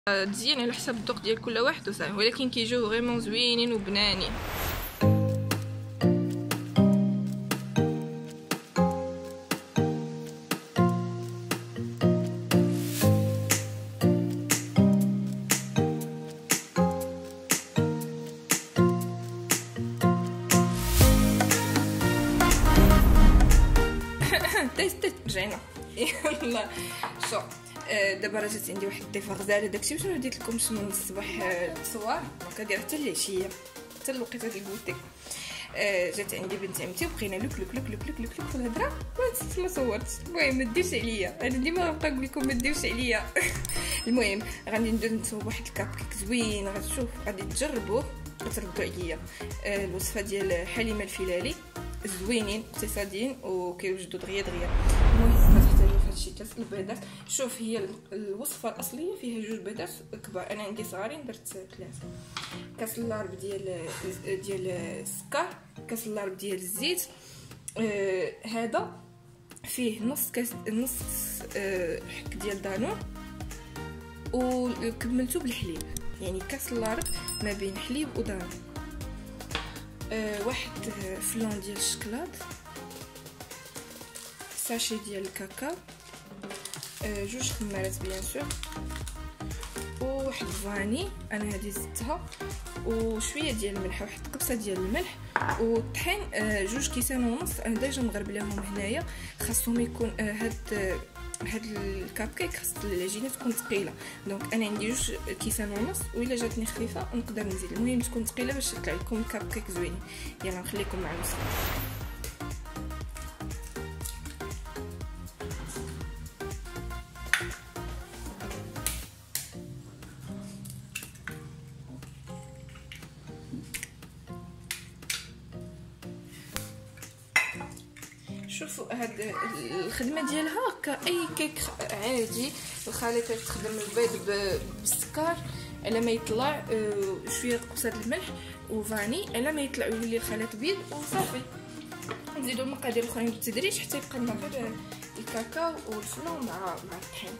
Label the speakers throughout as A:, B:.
A: تزيين على حسب الذوق ديال كل واحد وصافي، ولكن كيجيو فريمون زوينين وبنانين. تيست رجعنا. يلا شوف دابا راه جات عندي واحد الضيفه غزاله، داكشي باش رديت لكم من الصباح التصوير كدير حتى العشيه حتى الوقيته ديال البوتيك. جات عندي بنت عمتي وبقينا لوك لوك لوك لوك لوك لوك في الهضره ونسيت ما صورتش. المهم ما ديرش عليا، انا ديما غنبقى نقول لكم ما ديرش عليا. المهم غادي ندير نصوب واحد الكاب كيك زوين، غتشوف غادي تجربوه وتردوا عليا. الوصفه ديال حليمه الفلالي زوينين اقتصاديين وكيوجدوا دغيا دغيا. المهم غتحتاجوا في هادشي كاس البيضات. شوف هي الوصفه الاصليه فيها جوج بيضات كبار، انا عندي صغارين درت 3. كاس اللارب ديال السكر، كاس اللارب ديال الزيت. هذا فيه نص كاس حك ديال دانون وكملته بالحليب، يعني كاس اللارب ما بين حليب ودانون. واحد فلون ديال الشكلاط، ساشي ديال الكاكاو، جوج خمارات بيان سور، وواحد فاني انا هذه زدتها، وشويه ديال الملح، واحد قبصه ديال الملح، والطحين جوج كيسان ونص انا ديجا مغربلاهم هنايا. خاصهم يكون هاد الكاب كيك خاص العجينه تكون ثقيله، دونك انا عندي جوج كيسان ونص، وإلا جاتني خفيفه نقدر نزيد. المهم تكون ثقيله باش يطلع لكم الكاب كيك زوين. يلا نخليكم مع الوصفه. شوفوا هاد الخدمه ديالها كاي كيك عادي. الخليط تخدم البيض بالسكر على ما يطلع، شويه قبصه الملح وفاني على ما يطلع يولي الخليط بيض وصافي. نزيدوا المقادير الاخرين بالتدريج حتى يبقى لنا غير الكاكاو والفلون مع الطحين.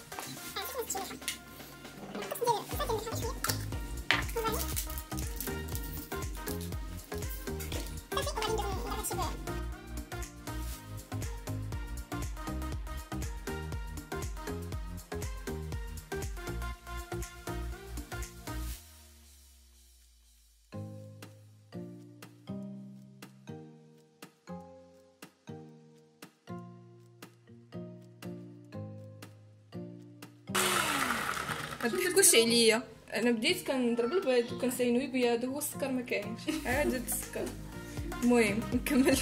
A: متضحكوش عليا، انا بديت كنضرب البيض وكنسينوي بيض، هو السكر ما كاينش، عاد السكر. المهم نكمل.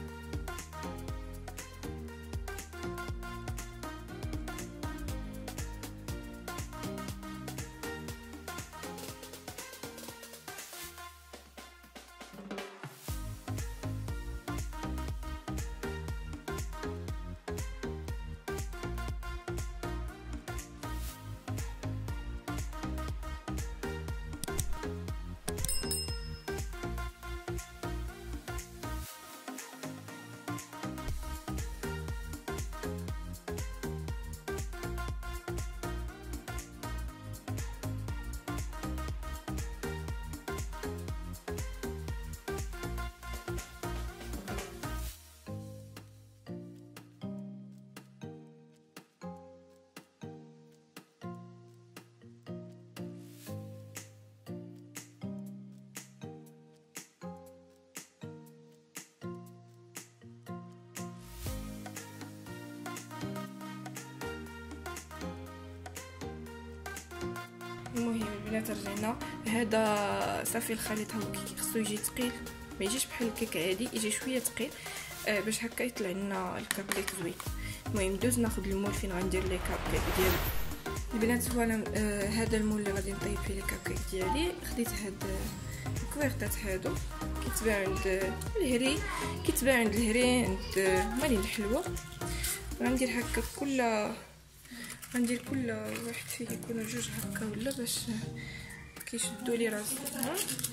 A: المهم البنات رجعنا. هذا صافي الخليط هو خصو يجي ثقيل، ما يجيش بحال الكيك عادي، يجي شويه ثقيل باش هكا يطلع لنا الكاب كيك زوين. المهم ندوز ناخذ المول فين غندير لي كاب كيك ديالي. البنات هو هذا المول اللي غادي نطيب فيه لي كاب كيك ديالي. خديت هاد الكويرطات هادو كيتباع عند الهري، كيتباع عند الهري عند مالين الحلوه. غندير هكا غندير كل واحد فيه يكونوا جوج هكا ولا باش كيشدوا لي راسهم.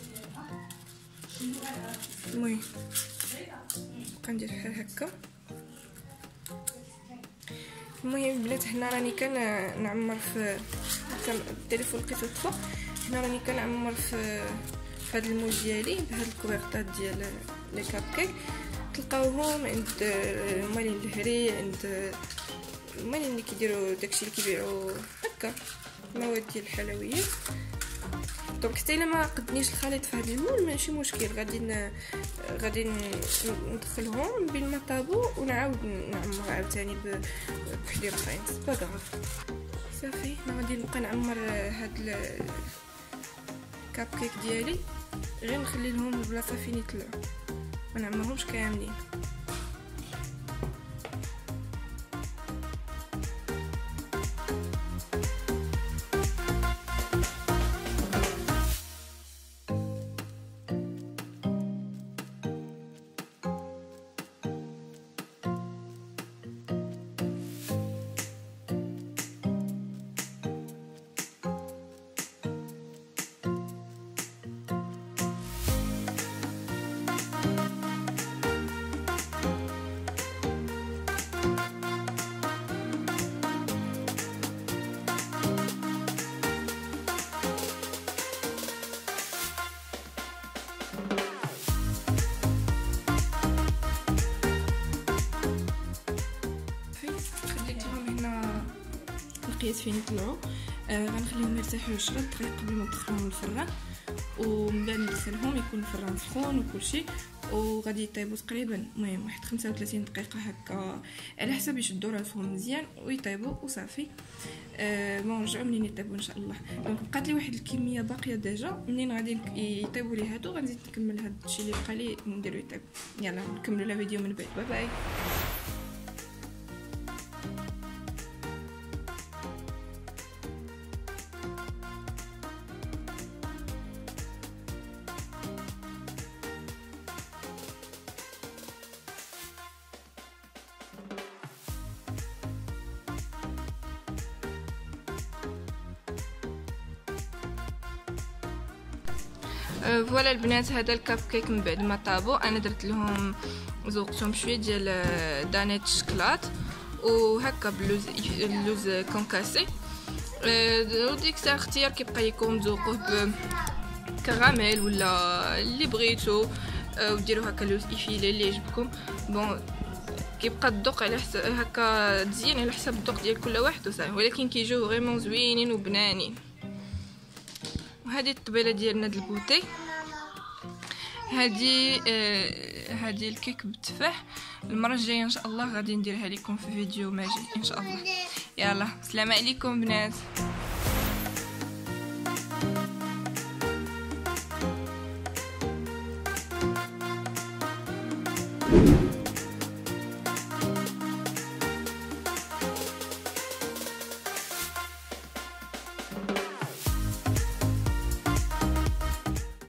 A: المهم كندير بحال هكا. المهم البنات هنا راني كنعمر في التليفون لقيتو طفى. هنا راني كنعمر في هذا المول ديالي بهاد الكويرطات ديال لي كاب كيك. تلقاوهم عند مالين الهري، عند مالين اللي كيديروا داكشي اللي كيبيعوا هكا مواد ديال الحلويات. دونك حتى الا ما قدنيش الخليط في هذا المول ماشي مشكل، غادي ندخلهم بالمطابو ونعاود نعمر عاوتاني بحدير اخرين با كاف. صافي انا غادي نبقى نعمر هاد الكاب كيك ديالي، غير نخلي لهم البلاصه فين يطلعوا، ما نعمرهمش كاملين. لقيت فين يطلعوا. غنخليهم يرتاحوا 10 دقائق قبل ما ندخلهم للفران، ومن بعد ندخلهم يكون الفران سخون وكلشي، وغادي يطيبوا تقريبا المهم واحد 35 دقيقه هكا على حسب يشدوا راسهم مزيان ويطيبوا وصافي. نرجعوا منين يطيبوا ان شاء الله. دونك بقات لي واحد الكميه باقيه ديجا، منين غادي يطيبوا لي هادو غنزيد نكمل هاد الشيء اللي بقى لي نديرو يطيب. يلا نكملوا لا فيديو من بعد. باي باي. فوالا البنات، هذا الكاب كيك من بعد ما طابوا انا درت لهم ذوقتهم شويه ديال دانيت شكلاط وهكا اللوز كونكاسي. وديك الساعه اختيار كيبقى لكم تذوقوه بكراميل ولا اللي بغيتو، وديروا هكا اللوز ايفيلي اللي يعجبكم. بون كيبقى الذوق على حسب هكا تزيين على حسب الذوق ديال كل واحد وصافي، ولكن كيجيو فريمون زوينين وبنانين. وهذه الطبيله ديالنا د البوتي، هذه الكيك بالتفاح. المره الجايه ان شاء الله غادي نديرها لكم في فيديو ماجي ان شاء الله. يلا السلام عليكم بنات.